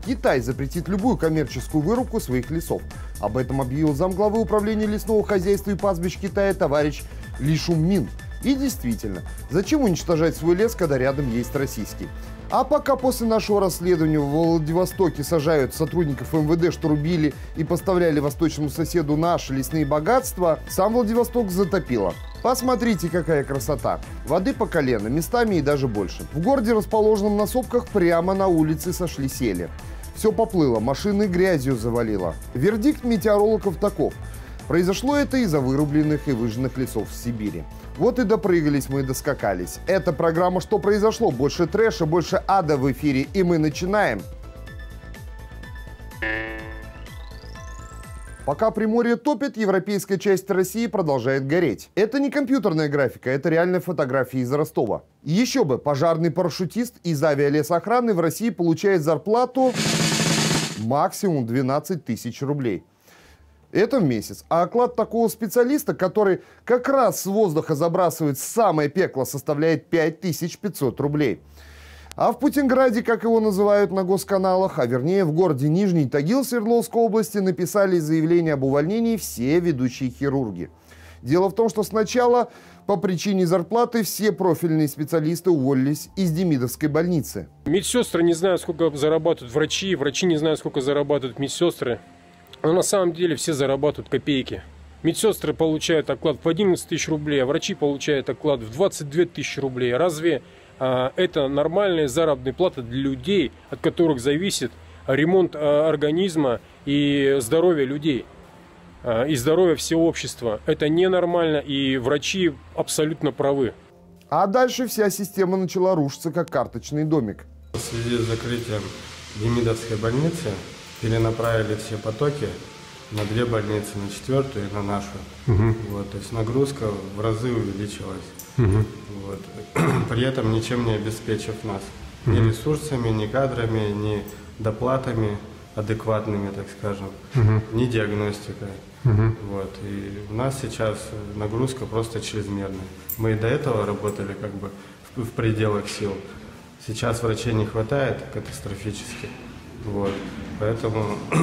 Китай запретит любую коммерческую вырубку своих лесов. Об этом объявил замглавы управления лесного хозяйства и пастбищ Китая товарищ Ли Шуммин. И действительно, зачем уничтожать свой лес, когда рядом есть российский? А пока после нашего расследования в Владивостоке сажают сотрудников МВД, что рубили и поставляли восточному соседу наши лесные богатства, сам Владивосток затопило. Посмотрите, какая красота. Воды по колено, местами и даже больше. В городе, расположенном на сопках, прямо на улице сошли сели. Все поплыло, машины грязью завалило. Вердикт метеорологов таков. Произошло это из-за вырубленных и выжженных лесов в Сибири. Вот и допрыгались мы и доскакались. Это программа «Что произошло?». Больше трэша, больше ада в эфире. И мы начинаем. Пока Приморье топит, европейская часть России продолжает гореть. Это не компьютерная графика, это реальная фотография из Ростова. Еще бы, пожарный парашютист из авиалесохраны в России получает зарплату максимум 12 тысяч рублей. Это в месяц. А оклад такого специалиста, который как раз с воздуха забрасывает самое пекло, составляет 5500 рублей. А в Путинграде, как его называют на госканалах, а вернее в городе Нижний Тагил Свердловской области, написали заявление об увольнении все ведущие хирурги. Дело в том, что сначала по причине зарплаты все профильные специалисты уволились из Демидовской больницы. Медсестры не знают, сколько зарабатывают врачи, врачи не знают, сколько зарабатывают медсестры. Но на самом деле все зарабатывают копейки. Медсестры получают оклад в 11 тысяч рублей, а врачи получают оклад в 22 тысячи рублей. Разве это нормальная заработная плата для людей, от которых зависит ремонт организма и здоровье людей, и здоровье всего общества? Это ненормально, и врачи абсолютно правы. А дальше вся система начала рушиться, как карточный домик. В связи с закрытием Демидовской больницы перенаправили все потоки на 2 больницы, на 4-ю и на нашу. Вот, то есть нагрузка в разы увеличилась. Вот. При этом ничем не обеспечив нас. Ни ресурсами, ни кадрами, ни доплатами адекватными, так скажем, ни диагностикой. Вот. И у нас сейчас нагрузка просто чрезмерная. Мы и до этого работали как бы в пределах сил. Сейчас врачей не хватает катастрофически. Вот. Поэтому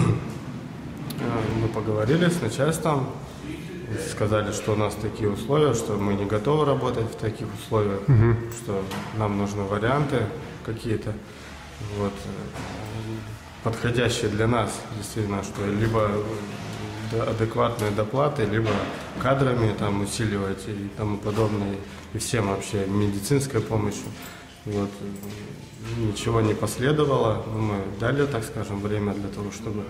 мы поговорили с начальством, сказали, что у нас такие условия, что мы не готовы работать в таких условиях, что нам нужны варианты какие-то, вот, подходящие для нас, действительно, что либо адекватные доплаты, либо кадрами там усиливать и тому подобное, и всем вообще медицинской помощью. Вот. Ничего не последовало, но мы дали, так скажем, время для того, чтобы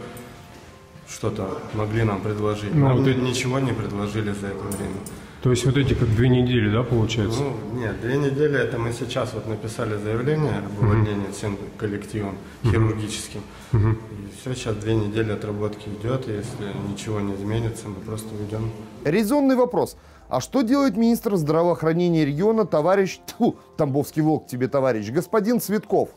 что-то могли нам предложить. Нам ничего не предложили за это время. То есть вот эти как 2 недели, да, получается? Ну, нет, 2 недели, это мы сейчас вот написали заявление об увольнении всем коллективом хирургическим. И все, сейчас 2 недели отработки идет, и если ничего не изменится, мы просто уйдем. Резонный вопрос. А что делает министр здравоохранения региона, товарищ, Тамбовский волк тебе, товарищ, господин Цветков?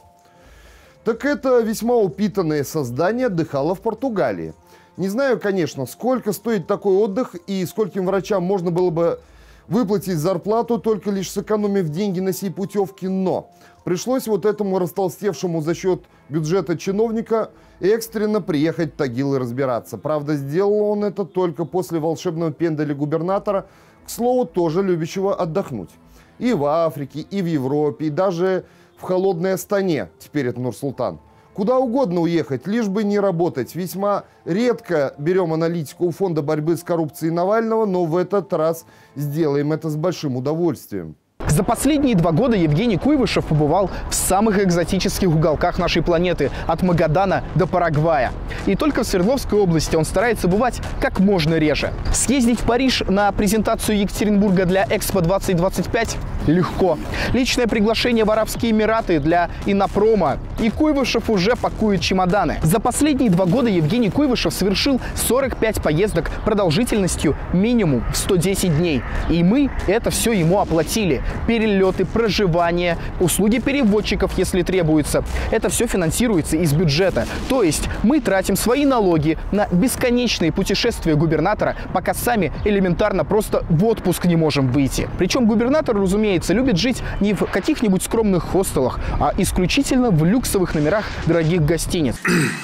Так это весьма упитанное создание отдыхало в Португалии. Не знаю, конечно, сколько стоит такой отдых и скольким врачам можно было бы выплатить зарплату, только лишь сэкономив деньги на сей путевке, но пришлось вот этому растолстевшему за счет бюджета чиновника экстренно приехать в Тагил и разбираться. Правда, сделал он это только после волшебного пендаля губернатора, к слову, тоже любящего отдохнуть. И в Африке, и в Европе, и даже в холодной Астане, теперь это Нур-Султан. Куда угодно уехать, лишь бы не работать. Весьма редко берем аналитику у Фонда борьбы с коррупцией Навального, но в этот раз сделаем это с большим удовольствием. За последние 2 года Евгений Куйвышев побывал в самых экзотических уголках нашей планеты, от Магадана до Парагвая. И только в Свердловской области он старается бывать как можно реже. Съездить в Париж на презентацию Екатеринбурга для Экспо 2025 легко. Личное приглашение в Арабские Эмираты для Иннопрома. И Куйвышев уже пакует чемоданы. За последние 2 года Евгений Куйвышев совершил 45 поездок продолжительностью минимум в 110 дней. И мы это все ему оплатили. Перелеты, проживание, услуги переводчиков, если требуется. Это все финансируется из бюджета. То есть мы тратим свои налоги на бесконечные путешествия губернатора, пока сами элементарно просто в отпуск не можем выйти. Причем губернатор, разумеется, разумеется, любит жить не в каких-нибудь скромных хостелах, а исключительно в люксовых номерах дорогих гостиниц.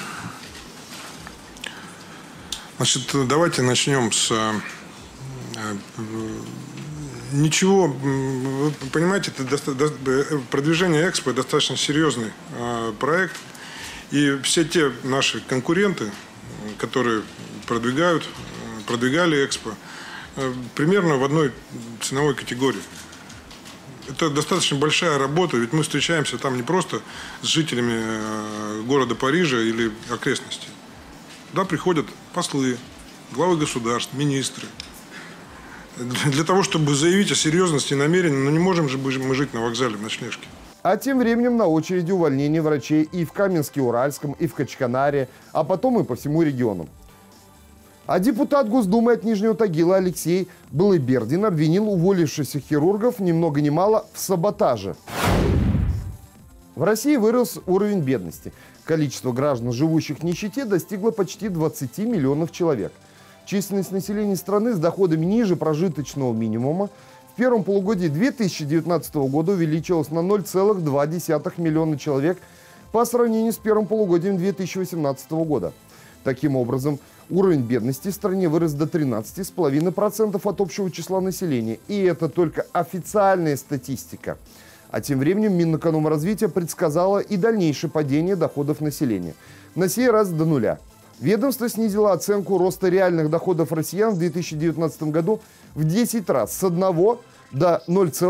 Значит, давайте начнем с... Ничего, вы понимаете, продвижение Экспо достаточно серьезный проект. И все те наши конкуренты, которые продвигали Экспо, примерно в одной ценовой категории. Это достаточно большая работа, ведь мы встречаемся там не просто с жителями города Парижа или окрестностей. Туда приходят послы, главы государств, министры. Для того, чтобы заявить о серьезности намерений, но не можем же мы жить на вокзале в ночлежке. А тем временем на очереди увольнение врачей и в Каменске-Уральском, и в Качканаре, а потом и по всему региону. А депутат Госдумы от Нижнего Тагила Алексей Балыбердин обвинил уволившихся хирургов ни много ни мало в саботаже. В России вырос уровень бедности. Количество граждан, живущих в нищете, достигло почти 20 миллионов человек. Численность населения страны с доходами ниже прожиточного минимума в первом полугодии 2019 года увеличилась на 0,2 миллиона человек по сравнению с первым полугодием 2018 года. Таким образом, уровень бедности в стране вырос до 13,5% от общего числа населения. И это только официальная статистика. А тем временем Минэкономразвития предсказало и дальнейшее падение доходов населения. На сей раз до нуля. Ведомство снизило оценку роста реальных доходов россиян в 2019 году в 10 раз, с 1 до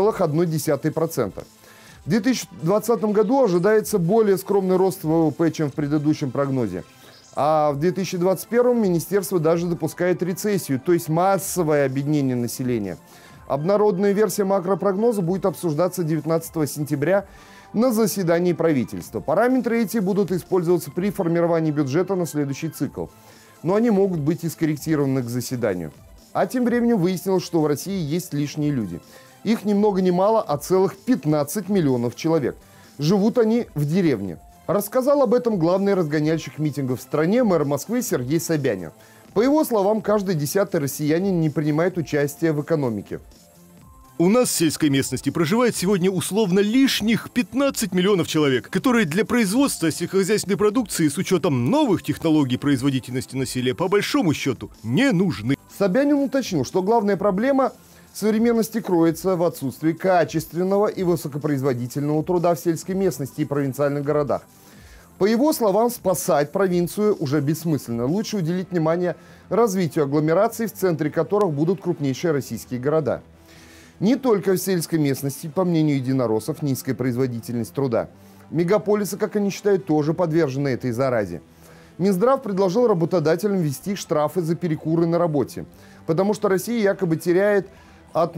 0,1%. В 2020 году ожидается более скромный рост ВВП, чем в предыдущем прогнозе. А в 2021 министерство даже допускает рецессию, то есть массовое обеднение населения. Обнародованная версия макропрогноза будет обсуждаться 19 сентября на заседании правительства. Параметры эти будут использоваться при формировании бюджета на следующий цикл. Но они могут быть и скорректированы к заседанию. А тем временем выяснилось, что в России есть лишние люди. Их ни много ни мало, а целых 15 миллионов человек. Живут они в деревне. Рассказал об этом главный разгоняльщик митингов в стране, мэр Москвы Сергей Собянин. По его словам, каждый 10-й россиянин не принимает участие в экономике. У нас в сельской местности проживает сегодня условно лишних 15 миллионов человек, которые для производства сельскохозяйственной продукции с учетом новых технологий производительности на селе по большому счету не нужны. Собянин уточнил, что главная проблема современности кроется в отсутствии качественного и высокопроизводительного труда в сельской местности и провинциальных городах. По его словам, спасать провинцию уже бессмысленно. Лучше уделить внимание развитию агломераций, в центре которых будут крупнейшие российские города. Не только в сельской местности, по мнению единороссов, низкая производительность труда. Мегаполисы, как они считают, тоже подвержены этой заразе. Минздрав предложил работодателям ввести штрафы за перекуры на работе, потому что Россия якобы теряет от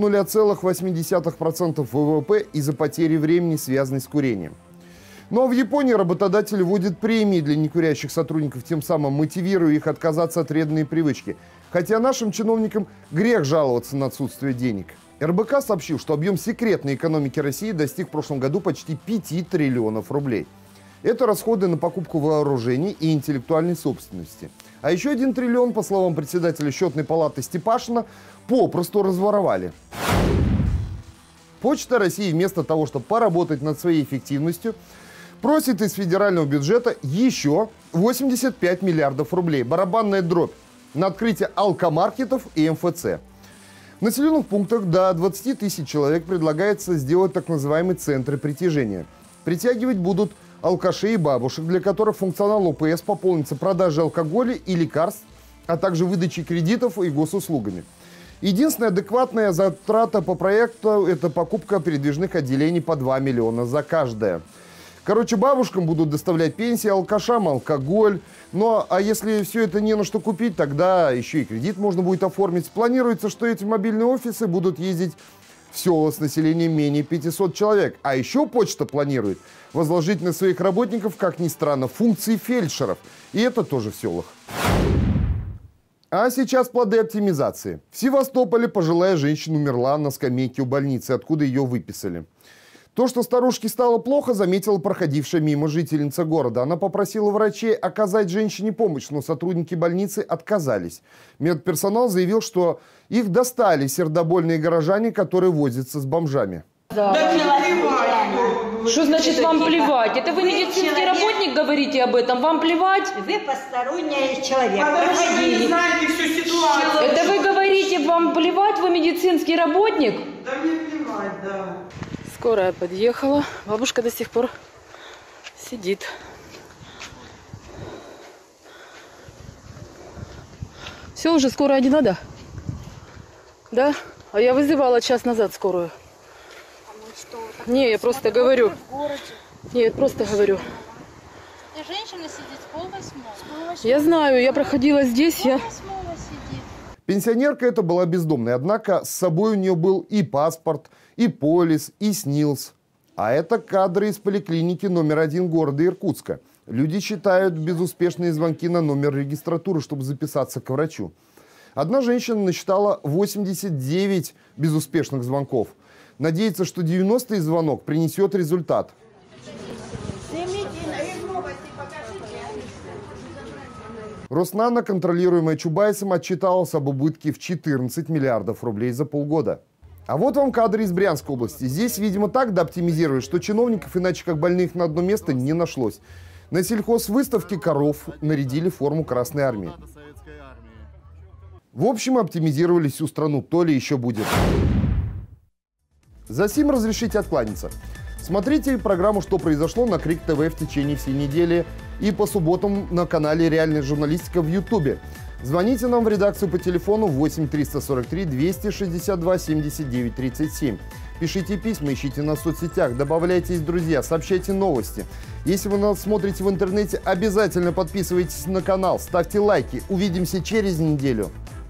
0,8% ВВП из-за потери времени, связанной с курением. Ну а в Японии работодатели вводят премии для некурящих сотрудников, тем самым мотивируя их отказаться от вредной привычки. Хотя нашим чиновникам грех жаловаться на отсутствие денег. РБК сообщил, что объем секретной экономики России достиг в прошлом году почти 5 триллионов рублей. Это расходы на покупку вооружений и интеллектуальной собственности. А еще 1 триллион, по словам председателя счетной палаты Степашина, попросту разворовали. Почта России вместо того, чтобы поработать над своей эффективностью, просит из федерального бюджета еще 85 миллиардов рублей. Барабанная дробь на открытие алкомаркетов и МФЦ. В населенных пунктах до 20 тысяч человек предлагается сделать так называемые центры притяжения. Притягивать будут алкашей и бабушек, для которых функционал ОПС пополнится продажей алкоголя и лекарств, а также выдачей кредитов и госуслугами. Единственная адекватная затрата по проекту – это покупка передвижных отделений по 2 миллиона за каждое. Короче, бабушкам будут доставлять пенсии, алкашам алкоголь. Ну, а если все это не на что купить, тогда еще и кредит можно будет оформить. Планируется, что эти мобильные офисы будут ездить в села с населением менее 500 человек. А еще почта планирует возложить на своих работников, как ни странно, функции фельдшеров. И это тоже в селах. А сейчас плоды оптимизации. В Севастополе пожилая женщина умерла на скамейке у больницы, откуда ее выписали. То, что старушке стало плохо, заметила проходившая мимо жительница города. Она попросила врачей оказать женщине помощь, но сотрудники больницы отказались. Медперсонал заявил, что их достали сердобольные горожане, которые возятся с бомжами. Да плевать. Что значит вам плевать? Это вы медицинский работник говорите об этом? Вам плевать? Вы посторонний человек. Потому что вы не знаете всю ситуацию. Это вы говорите, вам плевать? Вы медицинский работник? Да мне плевать, да. Скорая подъехала. Бабушка до сих пор сидит. Все, уже скорая не надо? Да? А я вызывала час назад скорую. Не, я просто говорю. Нет, просто говорю. Женщина сидит с полвосьмого. Я знаю, я проходила здесь. Пенсионерка эта была бездомной, однако с собой у нее был и паспорт, и полис, и СНИЛС. А это кадры из поликлиники номер 1 города Иркутска. Люди считают безуспешные звонки на номер регистратуры, чтобы записаться к врачу. Одна женщина насчитала 89 безуспешных звонков. Надеется, что 90-й звонок принесет результат. Роснано, контролируемая Чубайсом, отчиталась об убытке в 14 миллиардов рублей за полгода. А вот вам кадры из Брянской области. Здесь, видимо, так дооптимизировали, что чиновников, иначе как больных на одно место, не нашлось. На сельхозвыставке коров нарядили форму Красной Армии. В общем, оптимизировали всю страну, то ли еще будет. За сим разрешите откланяться. Смотрите программу «Что произошло» на Крик ТВ в течение всей недели и по субботам на канале «Реальная журналистика» в Ютубе. Звоните нам в редакцию по телефону 8 343 262 79 37. Пишите письма, ищите нас в соцсетях, добавляйтесь в друзья, сообщайте новости. Если вы нас смотрите в интернете, обязательно подписывайтесь на канал, ставьте лайки. Увидимся через неделю.